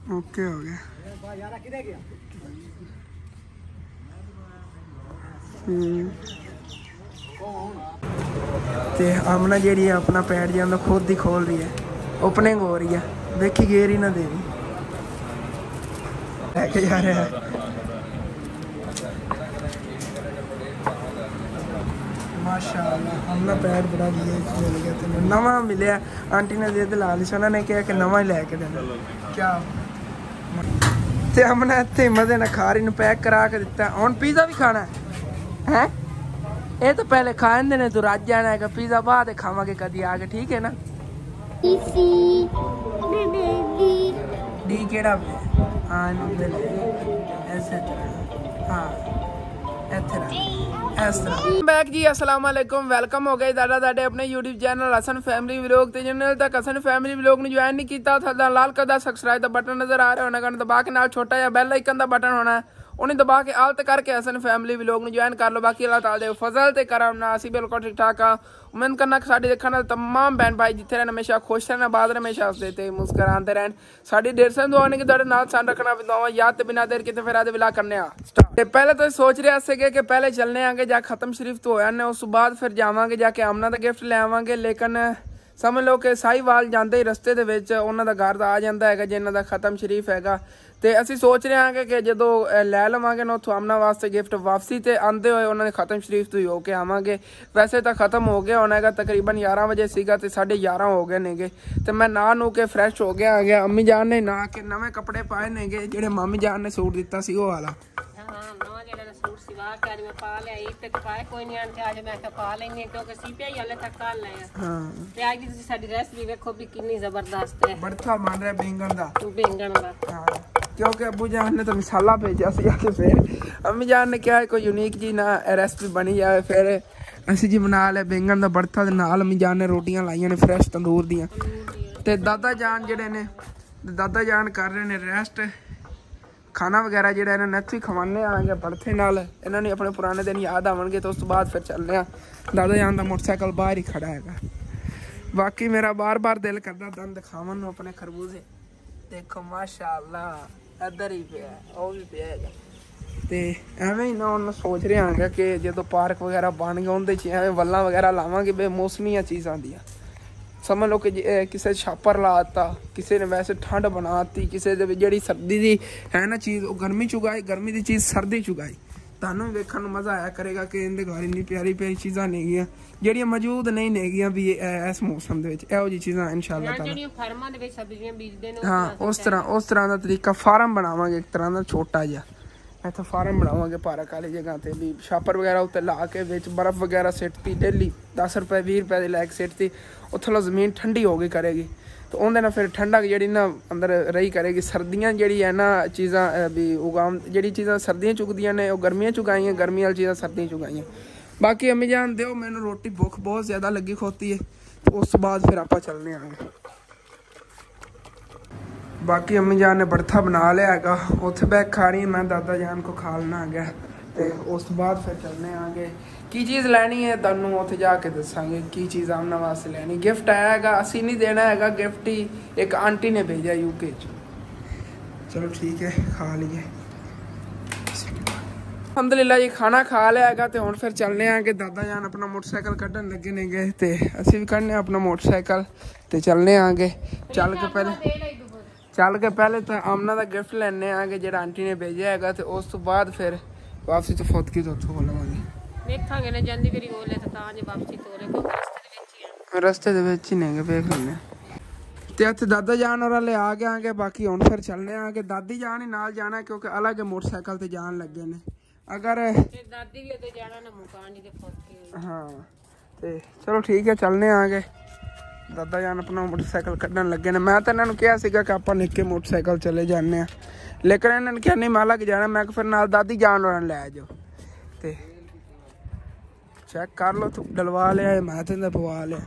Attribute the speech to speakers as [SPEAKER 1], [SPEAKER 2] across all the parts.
[SPEAKER 1] Okay हो गया। ते आमना जी अपना पैड जो खुद ही खोल रही है, ओपनिंग हो रही है, देखी गेर ही ना दे रही लेके जा रहा है। माशाअल्लाह आमना पैड बड़ा मिल गया, तेन नवा मिले आंटी ने दे ला ली, उन्होंने कहा कि नवा ही लैके देना। क्या ते हमने इतने मजे ने खारी पैक करा के दिता। हुण पिज़्ज़ा भी खाना है? ये तो पहले खाते ने, तू रज जाना है। पिज़्ज़ा बाद खावे कदी आके, ठीक है ना? डी केड़ा? हाँ ऐसे, हाँ बैक जी। अस्सलाम वालेकुम, वेलकम हो गए दादा अपने YouTube channel Hasan family vlog. ते जिन्होंने तक हसन फैमिली व्लॉग ने ज्वाइन नहीं किया, थल्ले लाल कलर दा सब्सक्राइब दा बटन नजर आ रहा होना, कन दबा के नाल छोटा जिहा बेल आइकन दा बटन होना है, उन्हें दबा के आलत करके हसन फैमिली व्लॉग ने ज्वाइन कर लो। बाकी अल्लाह ताला दे फजल ते करम ना असी बिल्कुल ठीक ठाक हाँ। उम्मीद करना कि साडी देखने वाले तमाम बहन भाई जिथे रहने हमेशा खुश रहना, बाद हमेशा हसते ते मुस्कुराते रहन। साडी 150 दुआ ने कि तुहाडे नाल सन रखना दुआ याद ते बिना देर किते फिर आदे विला करने आ स्टार्ट। पहले तो सोच रहे थे कि पहले चलने आगे जा खत्म शरीफ तो होया ने, उस बाद फिर जावांगे जाके आमना दा गिफ्ट ले आवांगे। लेकिन समझ लो कि साहिवाल जाते ही रस्ते दे विच उन्हां दा घर आ जांदा हैगा जिन्हां दा खत्म शरीफ हैगा। ते असी सोच रहे हैं कि जदों लै लवांगे ना उत्थों आमना वास्ते गिफ्ट, वापसी ते आंदे होए उन्होंने खत्म शरीफ तो ही होके आवांगे। वैसे तो खत्म हो गया होना है, तकरीबन 11 बजे सीगा ते 11:30 हो गए नेगे। तो मैं नहा नू के फ्रैश हो गया आ गया। अम्मी जान ने नहा के नवे कपड़े पाए नेगे, जेडे मामी जान ने सूट दिता सी वो वाला। बड़था बन रहा बैंगन दा क्योंकि अबू जान ने तो मसाला भेजा सी, फिर अम्मी जान ने क्या कोई यूनिक जी ना रेसिपी बनी जाए, फिर असी जी बना लिया बैंगन दा बड़था। नाल अम्मी जान ने रोटियां लाइया ने फ्रैश तंदूर दियां। ते दादा जान जेडे ने, दादा जान कर रहे ने रेस्ट। खाना वगैरह जो इन्होंने इत्थों ही खवाने आएंगे बड़थे नाल, इन्होंने अपने पुराने दिन याद आवेंगे। तो उस बाद फिर चलने आ। दादा जान का मोटरसाइकिल बाहर ही खड़ा है। बाकी मेरा बार बार दिल करता दंद दिखावन अपने खरबूजे। देखो माशाअल्लाह इधर ही पे वो भी पे है। तो एवें ही ना उन्हें सोच रहे हैं कि जो पार्क वगैरह बन गए उनके एवं वल्लां वगैरह लावांगे बेमौसमियां चीज़ां दियां। समझ लो कि किसी छापर लाता, किसी ने वैसे ठंड बनाती, किसी जी सर्दी की है ना चीज़ वो गर्मी चुगाई, गर्मी की चीज़ सर्दी चुगाई। तुहानू भी वेखण नूं मज़ा आया करेगा कि इनके घर इन्नी प्यारी प्यारी चीज़ां नेगियां ਜਿਹੜੀਆਂ मौजूद नहीं नेगियां भी इस मौसम ਦੇ ਵਿੱਚ ਇਹੋ ਜਿਹੀ ਚੀਜ਼ਾਂ इंशाअल्लाह ताला ਜਿਹੜੀਆਂ ਫਾਰਮਾਂ ਦੇ ਵਿੱਚ ਸਬਜ਼ੀਆਂ ਬੀਜਦੇ ਨੇ। हाँ उस तरह का तरीका फार्म बनावांगे, एक तरह का छोटा जिहा इत्थे फार्म बनावांगे पार्क वाली जगह ते भी छापर वगैरह उत्ते ला के विच बर्फ वगैरह सिटती डेली 10 रुपए 20 रुपए दी लैक सिटती। उत्थों जमीन ठंडी हो गई करेगी तो उन्हें ना फिर ठंडक जी ना अंदर रही करेगी। सर्दियाँ जी है ना चीज़ां भी उगाम जी चीज़ां सर्दियाँ चुगदियाँ ने गर्मियाँ चुगाइयाँ, गर्मी वाली चीज़ां सर्दियाँ चुगाइयाँ। बाकी अम्मी जान दो मैनू रोटी भुख बहुत ज़्यादा लगी खोती है, तो उस बाद फिर आप चलने आए। बाकी अम्मी जान ने बर्था बना लिया है, उत्थे बैठ खा रही मैं दादा जान को खा लेना आ गया। तो उस बाद फिर चलने आगे की चीज़ लैनी है तुहानू उत्थे जाके दसांगे की चीज़ आमना वास्ते लैनी। गिफ्ट आया है असी नहीं देना है, गिफ्ट ही एक आंटी ने भेजा यूके च। चलो ठीक है खा लीजिए। अलहमदुलिल्लाह जी खाना खा लिया है तो हुण फिर चलने आ कि दादा जान अपना मोटरसाइकिल कढ़न लगे ने गए तो असी भी कढ़ने अपना मोटरसाइकिल तो चलने आगे। चल के पहले तो आमना का गिफ्ट लैने आगे जो आंटी ने भेजा है, तो उस तो बाद फिर वापसी तो फुदकी तो उत्थों लवांगे। देखांगे ना जांदी करी होले तो तां जे वापसी तोरे क्योंकि रस्ते दे विच ही नेगे वेख लैने। ते इत्थे दादा जान और ले आ गए आगे। बाकी हुण फिर चलने आगे दादी जान ही नाल जाना क्योंकि अलग मोटरसाइकिल ते जान लगे ने। अगर दादी भी उते जाना ना मुकान दी ते फुदकी। हाँ ते चलो ठीक है चलने आगे। दादा जान अपना मोटरसाइकिल कढ़न लगे ने। मैं तो इन्होंने कहा सीगा कि आप निक्के मोटरसाइकिल चले जाने, लेकिन इन्होंने कहा नहीं मैं अलग जाना। मैं फिर नाल दादी जान और लै जाओ ते चेक कर लो तू डलवा लिया मैं तो पवा लिया।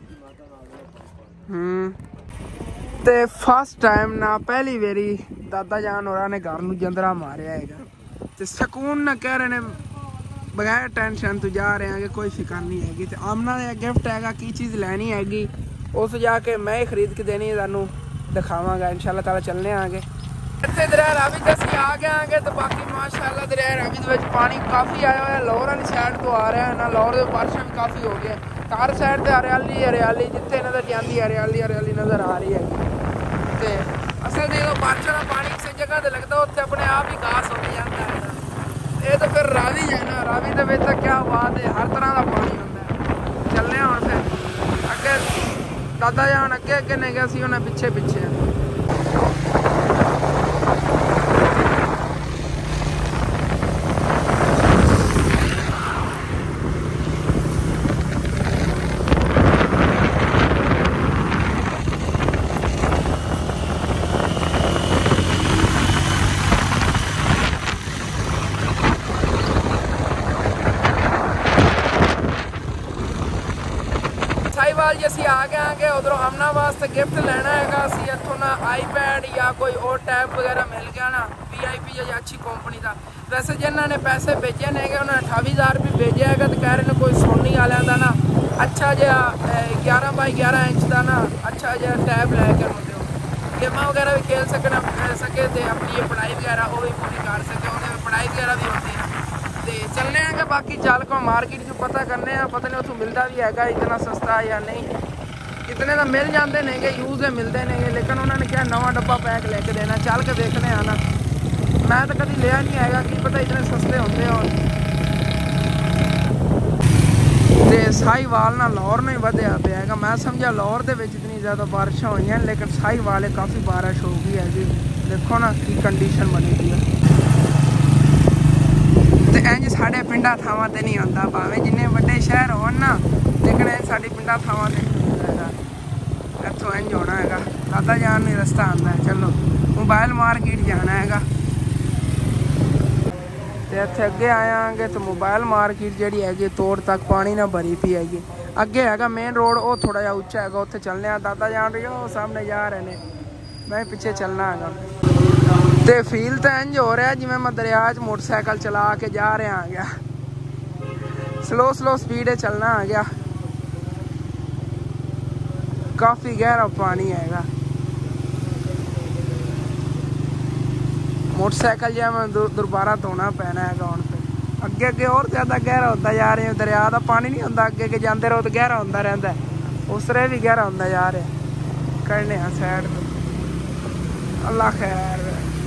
[SPEAKER 1] ते फर्स्ट टाइम ना पहली बारी दादा जान और ने घर नूं जंदरा मारिया है ते सकून ना कह रहे ने बगैर टेंशन तो जा रहे हैं कि कोई फिक्र नहीं हैगी। तो आमना का गिफ्ट हैगा की चीज़ लैनी हैगी उस जाके मैं ही खरीद के देनी है, तुहानू दिखावांगा इंशाअल्लाह ताला। चलने आगे ਇੱਥੇ ਦਰਿਆ ਰਾਵੀ ਤੇ ਅਸੀਂ ਆ ਗਏ ਆਂਗੇ ਤੇ ਬਾਕੀ ਮਾਸ਼ਾਅੱਲਾ ਦਰਿਆ ਰਾਵੀ ਦੇ ਵਿੱਚ ਪਾਣੀ ਕਾਫੀ ਆਇਆ ਹੋਇਆ। ਲਾਹੌਰ ਵਾਲੀ ਸਾਈਡ ਤੋਂ ਆ ਰਿਹਾ ਨਾ, ਲਾਹੌਰ ਦੇ ਬਾਰਿਸ਼ਾਂ ਵੀ ਕਾਫੀ ਹੋ ਗਈਆਂ। ਹਰ ਸਾਈਡ ਤੇ ਹਰਿਆਲੀ ਹਰਿਆਲੀ, ਜਿੱਥੇ ਨਜ਼ਰ ਜਾਂਦੀ ਹਰਿਆਲੀ ਹਰਿਆਲੀ ਨਜ਼ਰ ਆ ਰਹੀ ਹੈ। ਤੇ ਅਸਲ ਦੇ ਜਦੋਂ ਬਾਰਿਸ਼ਾਂ ਦਾ ਪਾਣੀ ਕਿਸੇ ਜਗ੍ਹਾ ਤੇ ਲੱਗਦਾ ਉੱਥੇ ਆਪਣੇ ਆਪ ਹੀ ਘਾਸ ਹੋ ਜਾਂਦਾ ਹੈ। ਇਹ ਤਾਂ ਫਿਰ ਰਾਵੀ ਹੈ ਨਾ, ਰਾਵੀ ਦੇ ਵਿੱਚ ਤਾਂ ਕਿਆ ਬਾਤ ਹੈ, ਹਰ ਤਰ੍ਹਾਂ ਦਾ ਪਾਣੀ ਹੁੰਦਾ ਹੈ। ਚੱਲੇ ਹੁਣ ਫਿਰ ਅੱਗੇ, ਦਾਦਾ ਜਾਨ ਅੱਗੇ ਅੱਗੇ ਨੇ ਗਿਆ ਸੀ, ਉਹਨਾਂ ਪਿੱਛੇ ਪਿੱਛੇ। साहिवाल जी असी आ गए आगे उधरों अमना वास्ते गिफ्ट लेना है। असी इतों ना आईपैड या कोई और टैब वगैरह मिल गया ना, VIP या अच्छी कंपनी का। वैसे जिन्होंने पैसे भेजे ने उन्होंने 28,000 भी भेजे है। तो कह रहे हैं कोई सोनी वालों का ना अच्छा जहा 11 बाई 11 इंच का ना अच्छा जहा टैब लैके दो, गेमां वगैरह भी खेल सके तो अपनी पढ़ाई वगैरह वो भी पूरी कर सके, उन्हें पढ़ाई वगैरह भी होती है। तो चलने हैं बाकी चल को मार्केट जो पता करने हैं, पता नहीं उतों मिलता भी है इतना सस्ता या नहीं। इतने तो मिल जाते हैं, यूज के मिलते हैं, लेकिन उन्होंने क्या नवा डब्बा पैक लेके देना। चल के देखने आना, मैं तो कभी लिया नहीं है, कि पता इतने सस्ते होंगे। और तो साहिवाल ना लाहौर में ही वधिया पे है। मैं समझा लाहौर के इतनी ज़्यादा बारिशां हुई हैं, लेकिन साहिवाल काफ़ी बारिश हो गई है जी। देखो ना की कंडीशन बनी हुई है। तो इंज साढ़े पिंडा थावां ते नहीं होंदा, भावें जिन्ने वड्डे शहर हो ना, लेकिन इंज साडी पिंडा थावां ते नहीं होंदा। इत्थों इंज होना है। दादा जान नहीं रस्ता आंदा है। चलो मोबाइल मार्केट जाना है। तो इत्थे अगे आयागे तो मोबाइल मार्केट जी है तोड़ तक पानी ना भरी पी हैगी। अगे है मेन रोड, वो थोड़ा जा उच्चा है, उत्थे चलने। दादा जान रही हो सामने जा रहे हैं, मैं पीछे चलना है। तो फील तो इंज हो रहा है जिवें मैं दरिया च मोटरसाइकिल चला के जा रहा आ गया। स्लो स्लो स्पीड चलना आ गया। काफ़ी गहरा पानी है। मोटरसाइकिल जो मैं दोबारा धोना पैना है हूँ। फिर अगे अगे और ज़्यादा गहरा होता जा रहा है। दरिया का पानी नहीं होंदा, अगे अगे जाते रहो तो गहरा होता रहता है, उस तरह भी गहरा होता जा रहा है। करने साइड अल्लाह खैर।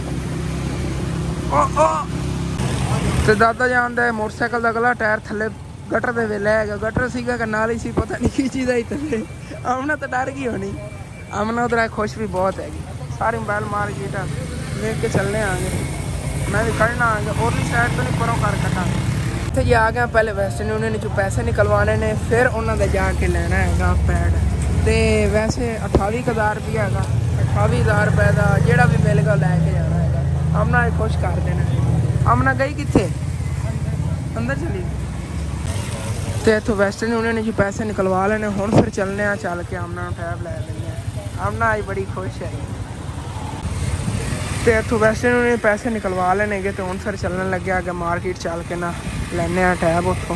[SPEAKER 1] तो दादा जान दे मोटरसाइकिल का अगला टायर थले गटर के वेले है। गटर सीगा कि नाल ही सी, पता नहीं की चीज़ आई थले। आमना तो डर गई होनी। आमना उधर खुश भी बहुत हैगी। सारी मोबाइल मार्केट लेके चलने आगे, मैं भी करना आगे। और भी साइड तो नहीं परों कर कटा। इतने जी आ गया। पहले वेस्टर्न यूनियन जो पैसे निकलवाने ने, फिर उन्होंने जाके लेना है पैड। तो वैसे 28,000 रुपया है। 28,000 रुपये का जोड़ा भी मिलेगा लैके जाना है। आमना खुश कर देना। आमना गई कितने अंदर चली। तो इतों वेस्टर्न यूनियन ने जो पैसे निकलवा लेने, हुण फिर चलने चल के आमना टैब लै लेंगे। आमना आज बड़ी खुश है। तो इतों वेस्टर्न यूनियन पैसे निकलवा लेने गए, तो हुण फिर चलने लगे आगे मार्केट चल के ना लैने टैब उतों।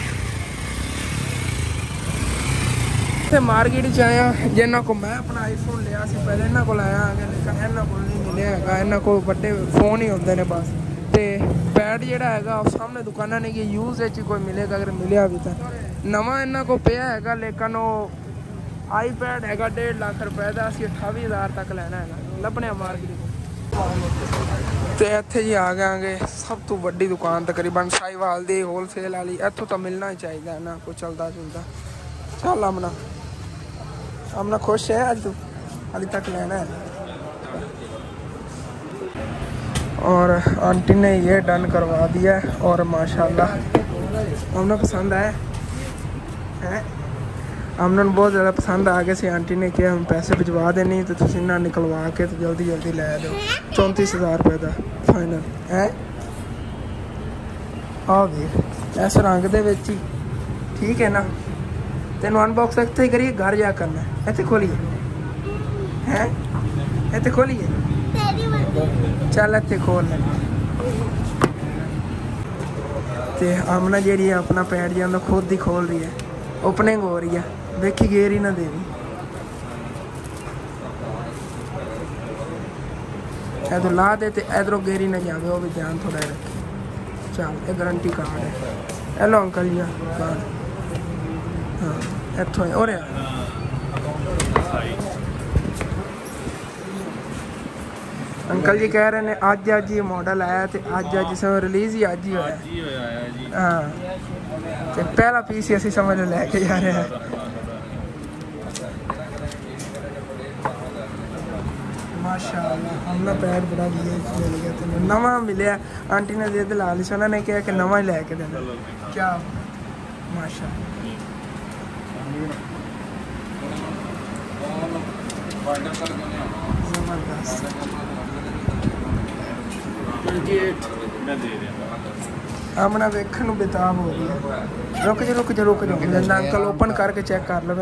[SPEAKER 1] तो मार्केट च आया जिन्हों को मैं अपना आईफोन लिया से पहले इन्हों को आया आगे, लेकिन इन्हों को नहीं मिले है। इन्हों को बड़े फोन ही होंगे ने बस। तो पैड जोड़ा है सामने दुकाना नहीं कि यूज कोई मिलेगा, अगर मिले भी तो नवा इन्हों को पिया है। लेकिन वो आईपैड है 1.5 लाख रुपए का, असी 28,000 तक लेना है। लभने मार्केट तो इत्थे जी आ गए सब तो बड़ी दुकान तकरीबन साहिवाल दी होलसेल वाली। इत्थों तो मिलना ही चाहिए ना कोई चलता चलता। चल आमना आमना खुश है आज तू अभी तक लेना है। और आंटी ने ये डन करवा दिया है। और माशाल्लाह आमना पसंद आया है। आमना बहुत ज़्यादा पसंद आ गए से। आंटी ने किया हम पैसे भिजवा देने, तो तुम ना निकलवा के तो जल्दी जल्दी लै दो। 34,000 रुपये का फाइनल है। आ गए इस रंग दे विच ही ठीक है ना। तेन अनबॉक्स इतने ही करिए, घर जा करना है। इतने खोलिए हैं, इतने खोलिए। चल इतने खोल ले। तो आमना जी अपना पैड जो खुद ही खोल रही है, ओपनिंग हो रही है। देखी गेर ही ना देवी। इधर ला दे तो इधरों गेरी ना जाए, वो भी ध्यान थोड़ा रखे। चल ये गारंटी कार्ड है। हेलो अंकल जी कार्ड, हाँ इतों और अंकल जी कह रहे हैं अज ही मॉडल आया तो अज समय रिलीज़ ही अज ही होया। हाँ तो पहला पीस ही असी समझ लैके जा रहे हैं। माशाअल्लाह हमने पैड बड़ा मिल गया, तो नवा मिले आंटी ने दे दिला ली, उन्होंने कहा कि नवा ही लैके देना। क्या माशाअल्लाह जबरदस्त। आमना वेखण नूं बेताब हो रही है। रुक जा अंकल ओपन करके चेक कर लो।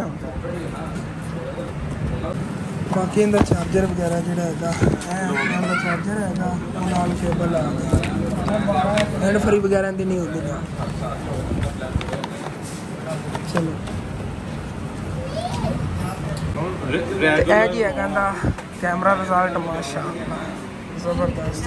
[SPEAKER 1] बाकी इनका चार्जर वगैरह जो है चार्जर है नाल केबल आ गया, हैंड फ्री वगैरह की नहीं होती। चलो जी है कहता कैमरा रिजल्ट माशाअल्लाह जबरदस्त।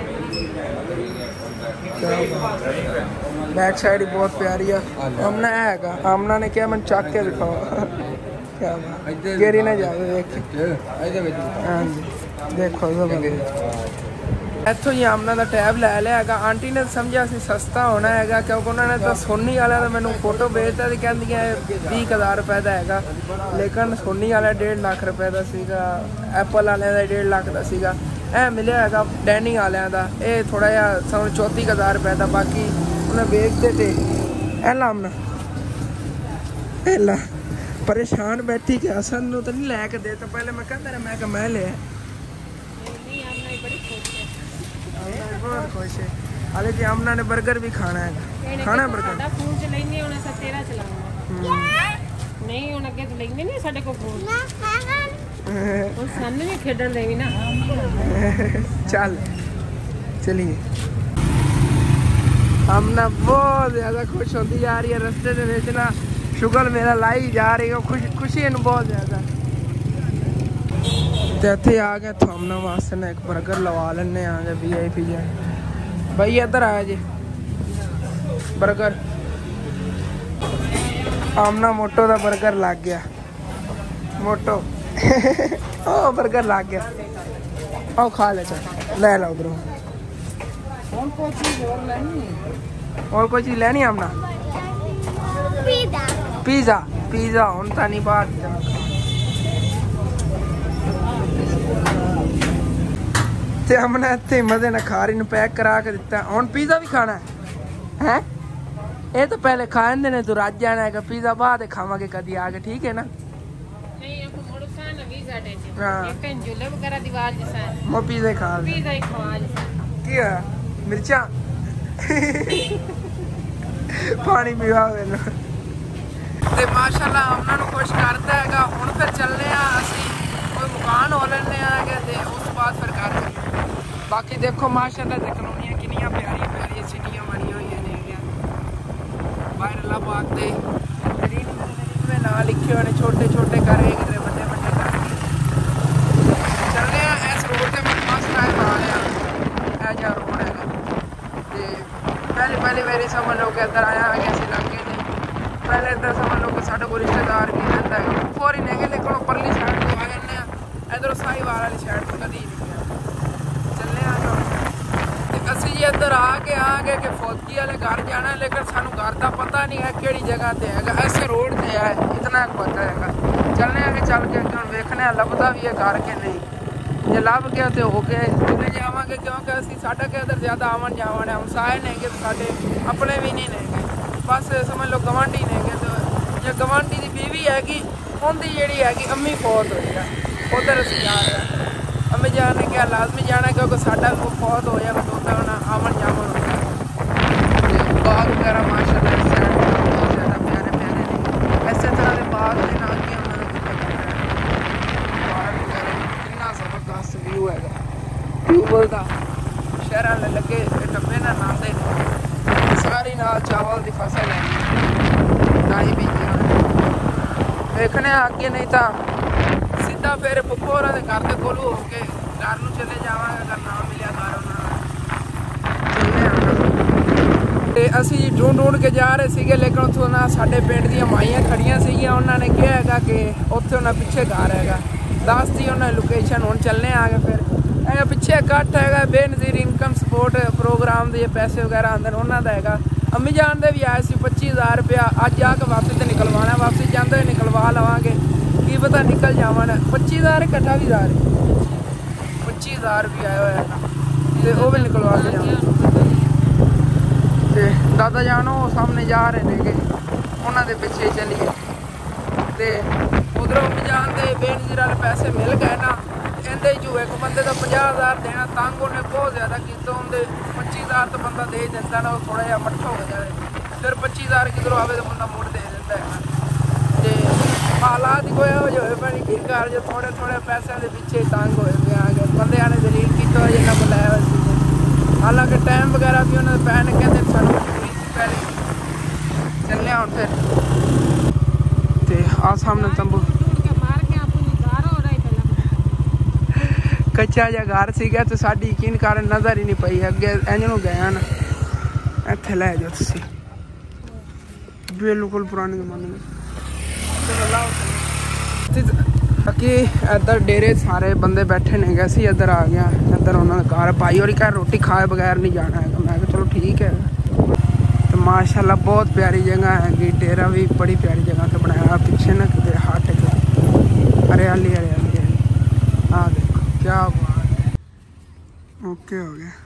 [SPEAKER 1] बैक साइड ही बहुत प्यारी है। आमना है आमना ने क्या मैं चक के दिखाओ, क्या गेरी ना जाए देख। हाँ जी देखो इतों ही आमना का टैब लै लिया। आंटी ने समझा सी सस्ता होना है क्योंकि उन्होंने तो सोनी वाला तो मैंने फोटो भेजता तो कहती 20,000 रुपये का है, लेकिन सोनी वाला 1.5 लाख रुपये का सीगा, एप्पल वाले का 1.5 लाख का सीगा। ए मिले है डैनिंग वाले का ये थोड़ा जहा समझ 34,000 रुपये का, बाकी उन्हें बेचते थे। एला आमना एला परेशान बैठी कि असन तो नहीं लैके दे, तो पहले मैं कहता रहा मैं ले बहुत खुश है। हाले जी आमना ने बर्गर भी खाना है, खाना बर्गर नहीं हुण अगे तो लेंदे नहीं साडे को फोन हुण सानू भी खेडण देवी ना। चल चलिए आमना बहुत ज़्यादा खुश होती जा रही है रस्ते दे विच ना, शुगर मेरा लाई जा रही है खुशी इन बहुत ज़्यादा। तो इतने आ गए थमना वास्ते ना एक बर्गर लवा लेने आ गए VIP जे। भाई इधर आया जी बर्गर, आमना मोटो का बर्गर लग गया। मोटो ओ बर्गर लग गया, आओ खा ले चल ले लो उधरों। और कोई चीज़ लेनी आमना? पिज़्ज़ा पिज़्ज़ा हम तो नहीं बाहर ते हमने इतने मजे ने खारी पैक करा के दिता। हम पिज़्ज़ा भी खाना है ये तो पहले खाने ने, तू रज जाना है पिज़्ज़ा बाद खावे कदी आके, ठीक है ना? मैं पिज़्ज़ा खा क्या मिर्चा पानी पीवा ते माशाल्लाह हमना खुश करता है। हुण फिर चलने असी कोई मकान हो लेने उस बाद फिर कर। बाकी देखो माशाल्लाह ते कलोनियां कितनियां प्यारियां प्यारियां सिटियां बनी हुई ने बाहर इलाहाबाद दे ना लिखे हुए छोटे छोटे घर बड़े बड़े घर। चलने इस रोड से मैं फर्स्ट टाइम आ रहा ऐसा रोड है पहली मेरी समझ लो कि इधर आया है कैसे लगे ने। पहले इधर समझ लो कि साढ़े को रिश्तेदार भी रहता है फौरी नहीं गए, लेकिन परली साइड तो आ गए इधर साहिवाल वाली साइड तो कभी चलने आ जाओ। असी जी इधर आ गए कि फौजी वाले घर जाना है, लेकिन सानू घर का पता नहीं है कि जगह से है, ऐसे रोड से है इतना पता है। चलने आगे चल के वेखने लभदा भी है घर के नहीं, जे लभ गया तो हो गए चले जावे, क्योंकि असी साढ़ा के इधर ज़्यादा आवन जावन है हमसाए ने तो साढ़े अपने भी नहीं ने, बस समझ लो गवांढी ने। तो जो गवांढी की बीवी हैगी उनकी जी हैगी अम्मी फौत हुई है, उधर असी जा रहे हैं। अम्मी जान ने क्या लाजमी जाना क्योंकि साढ़ा को फौत हो जाए तो उधर आवन जावन होता है। बाग वगैरह माशाल्लाह इस साइड बहुत ज़्यादा प्यारे प्यारे ने, इसे तरह के बाग के नाल की कितना जबरदस्त व्यू है। ट्यूबल का शहर लगे डब्बे ना नाते सारी नाल चावल की फसल है ताई भी देखने अगे, नहीं तो सीधा फिर पुप्पो होर के घर के कोलू हो के घर नूं चले जावांगे अगर ना मिलिया घर ते असी ढूंढ के जा रहे थे, लेकिन उत्थों ना साडे पिंड दी माइयां खड़ियां सीगियां, उन्होंने कहा हैगा कि उत्थे उन्हें पिछे घर हैगा, दस दी उन्हें लोकेशन। हुण चलने आगे फिर पिछे इकट्ठ हैगा बेनज़ीर इनकम सपोर्ट प्रोग्राम दे पैसे वगैरह आंदे उन्हों का हैगा। अम्मी जान दे भी आए सी 25,000 रुपया, अज आके वापसी तो निकलवाना, वापसी जाते हुए निकलवा लवांगे, की पता निकल जावन। 25,000 इकट्ठा भी 25,000 रुपया आया होया तो वह भी निकलवा के जाना। दादा जानो सामने जा रहे ने, उन्होंने पिछे चलिए तो उधरों अम्मी जान दे बेनज़ीर वाले पैसे मिल गए ना, इहदे जो एक बंदे का 50,000 देना तंग उन्हें बहुत ज़्यादा किया, उन्हें 25,000 तो बंदा दे देता ना, वो थोड़ा जहा मट्ठा हो जाए, फिर 25,000 किधरों आवे तो बंदा मुड़ दे देता है। तो हालात कोई हो जाए भाई की घर जो थोड़े थोड़े पैसों के पिछे तंग होए पे आ गए, बंदे ने दलील किया जिन्ना बुलाया हुआ। हालांकि टाइम वगैरह भी उन्होंने पैन कहते सानू पहले चलने हम फिर ते आ सामने तंबू कच्चा जहा घर सीगा तो साड़ी यकीन कर नज़र ही नहीं पई, अगे इंज नूं गए ना इत्थे लै जाओ तुसीं बिल्कुल पुराने जमाने में। बाकी इधर डेरे सारे बंदे बैठे ने गए, इधर आ गया, इधर उन्होंने घर भाई और घर रोटी खाए बगैर नहीं जाना है। मैं चलो ठीक है। तो माशाल्लाह बहुत प्यारी जगह है, डेरा भी बड़ी प्यारी जगह से बनाया, पीछे ना कि हाट हरियाली हरियाली है। हाँ देखो क्या बात है, ओके हो गया।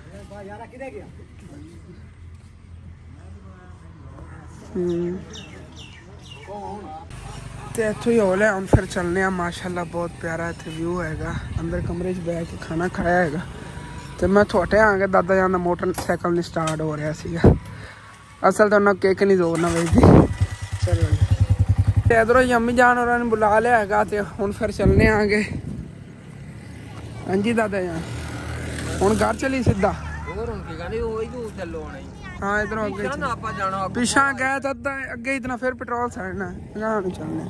[SPEAKER 1] तो इतों ही होल है, हम फिर चलने। माशाल्लाह बहुत प्यारा इतने व्यू हैगा, अंदर कमरे बह के खाना खाया हैगा। तो मैं थोटे आ गया, दादा जान मोटरसाइकिल नहीं स्टार्ट हो रहा सीगा, असल तो उन्हें केक नहीं जोड़ना बजती। चलो तो इधरों ही अम्मी जान और बुला लिया हैगा, तो हुण फिर चलने आ गए। हाँ जी दादा जान हुण घर चली सीधा, हाँ इधरों अगे पिछा गया तो अद्धा अगे इतना फिर पेट्रोल साड़ना चलने।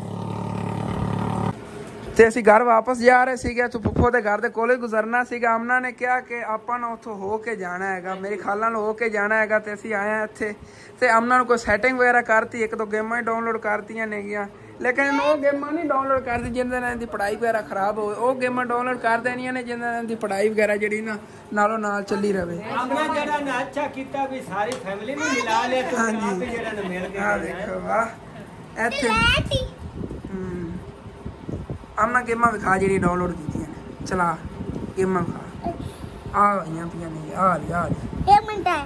[SPEAKER 1] तो असी घर वापस जा रहे थे, तो पुप्पो के घर के कोले गुजरना सीगा। अमना ने कहा कि आपां उतों हो के जाना है, मेरी खाला हो के जाना है। तो असी आए हैं इत्थे, तो अमना ने कोई सैटिंग वगैरह करती, एक दो गेमां ही डाउनलोड करतियां नेगियां, लेकिन वो गेमां नहीं डाउनलोड करती जिन्हें पढ़ाई वगैरह खराब हो। वो गेमां डाउनलोड कर देनियां ने जिन्हें पढ़ाई वगैरह जी ना नालों नाल चली रहे।
[SPEAKER 2] अच्छा किया भी सारी फैमिली में मिला लिया। हाँ जी
[SPEAKER 1] देखो वाह, इत्थे आमना गेमां विखा जी डाउनलोड की चला गेमां विखा आ गई पिया नहीं आ रही एक मिनट है।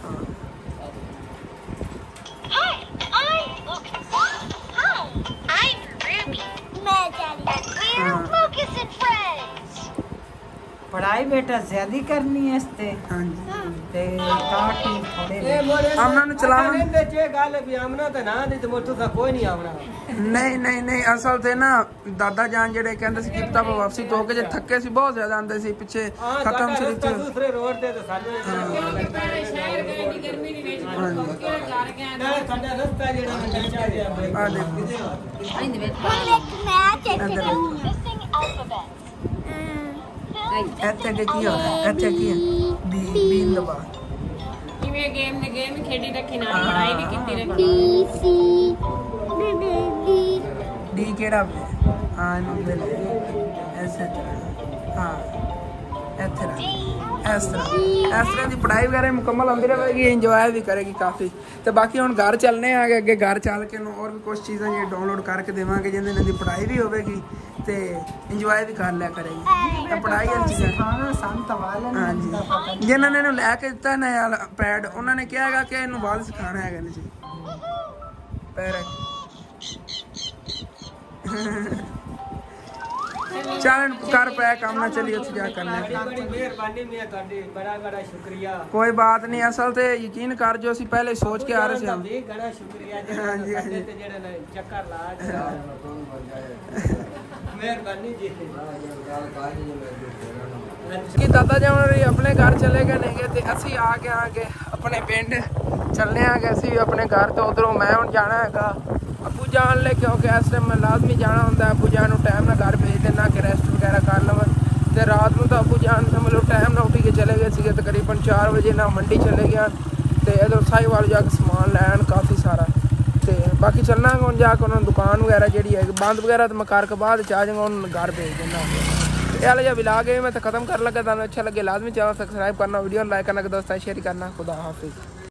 [SPEAKER 2] पढ़ाई बेटा ज्यादा करनी है इसते।
[SPEAKER 1] हां जी
[SPEAKER 2] ते काटी थोड़े
[SPEAKER 1] आमना नु चलावा
[SPEAKER 2] ने जे गाल भी आमना तो ना दी तो मोटू सा कोई नहीं आवना।
[SPEAKER 1] नहीं असल थे ना दादा जान जेडे कहंदे सी किता वापसी तो के जे थके सी बहुत ज्यादा आंदे सी पीछे खत्म सी रीते
[SPEAKER 2] दूसरे रोड ते तो साडे शहर गए नी गर्मी नी वेच जा रहे हैं ना साडा रास्ता जेड़ा कच्चा गया
[SPEAKER 1] आ देखो
[SPEAKER 3] इंदे वेच मैच चेक करूं मिसिंग अल्फाबेट
[SPEAKER 1] ਇੱਥੇ ਕੀ ਹੋ ਰਿਹਾ ਇੱਥੇ ਕੀ ਹੈ ਬੀ ਦਬਾ
[SPEAKER 4] ਕਿਵੇਂ ਗੇਮ ਖੇਡੀ ਰੱਖੀ ਨਾਲ ਪੜਾਈ ਵੀ ਕੀਤੀ ਰੱਖੀ
[SPEAKER 3] डी सी
[SPEAKER 1] ਡੀ ਕਿਹੜਾ ਹਾਂ ਇਹਨੂੰ ਦੇ ਲੈ ਐਸੇ ਹਾਂ ਇੱਥੇ ਇਸ ਤਰ੍ਹਾਂ ਦੀ ਪੜਾਈ ਵਗੈरह ਮੁਕੰਮਲ ਹੁੰਦੀ ਰਹੇਗੀ, ਇੰਜੋਏ ਵੀ ਕਰੇਗੀ ਕਾਫੀ। ਤੇ ਬਾਕੀ ਹੁਣ ਘਰ ਚੱਲਨੇ ਆ ਅੱਗੇ ਘਰ ਚੱਲ ਕੇ ਨੂੰ ਹੋਰ ਵੀ ਕੁਝ ਚੀਜ਼ਾਂ ਜੇ ਡਾਊਨਲੋਡ ਕਰਕੇ ਦੇਵਾਂਗੇ ਜਿਹਦੇ ਨਾਲ ਦੀ ਪੜਾਈ ਵੀ ਹੋਵੇਗੀ ਤੇ ਇੰਜੋਏ ਵੀ ਕਰ ਲਿਆ ਕਰੇਗੀ। ਤੇ ਪੜਾਈ ਵਾਲੀ ਚੀਜ਼ਾਂ
[SPEAKER 2] खाना शांत वाले ने
[SPEAKER 1] ਹਾਂਜੀ ਜਿਨ੍ਹਾਂ ਨੇ ਇਹਨੂੰ ਲੈ ਕੇ ਦਿੱਤਾ ਨਾ ਪੈਡ, ਉਹਨਾਂ ਨੇ ਕਿਹਾ ਹੈਗਾ ਕਿ ਇਹਨੂੰ ਬਾਲ ਸਿਖਾਣਾ ਹੈਗਾ ਜੀ ਪੈਰ चल कर पाया काम ना चलिए क्या करना है।
[SPEAKER 2] बड़ी मेहरबानी में ਤੁਹਾਡੀ बड़ा शुक्रिया।
[SPEAKER 1] कोई बात नहीं, असल ते यकीन कर जो सी पहले सोच के आ रहे थे हम।
[SPEAKER 2] बड़ा शुक्रिया जी। हां जी ते जेड़ा ना चक्कर ला मेहरबानी जी।
[SPEAKER 1] कि दादा जी अपने घर चले गए नहीं ते असी आगे अपने पिंड चलने आ गए सी अपने घर। तो उधरों मैं हुण जाना हैगा अबू जान ले, क्योंकि इस टाइम मैं लाजमी जाना होंदा। अबू जान टाइम ना घर भेज देना कि रेस्ट वगैरह कर लव। ਤੇ ਰਾਤ ਨੂੰ ਤਾਂ ਅੱਬੂ ਜਾਨ ਮਤਲਬ ਟਾਈਮ ਨਾਲ ਉੱਠ ਕੇ ਚਲੇ ਗਏ ਸੀਗੇ, ਤਕਰੀਬਨ 4 ਵਜੇ ਨਾ ਮੰਡੀ ਚਲੇ ਗਿਆ ਤੇ ਇਧਰ ਸਾਹੀਵਾਲ ਜਾ ਕੇ ਸਮਾਨ ਲੈਣ ਕਾਫੀ ਸਾਰਾ। ਤੇ ਬਾਕੀ ਚੱਲਣਾ ਹੁਣ ਜਾ ਕੇ ਉਹਨਾਂ ਨੂੰ ਦੁਕਾਨ ਵਗੈਰਾ ਜਿਹੜੀ ਹੈ ਬੰਦ ਵਗੈਰਾ तो मैं कार के बाद आ जाऊँगा उन्होंने घर भेज देना। यार जब विलाग है मैं तो ख़त्म कर लगा था, अच्छा लगे लाजमी चैनल सब्सक्राइब करना, वीडियो लाइक करना, दोस्तों शेयर करना। खुदा हाफिज़।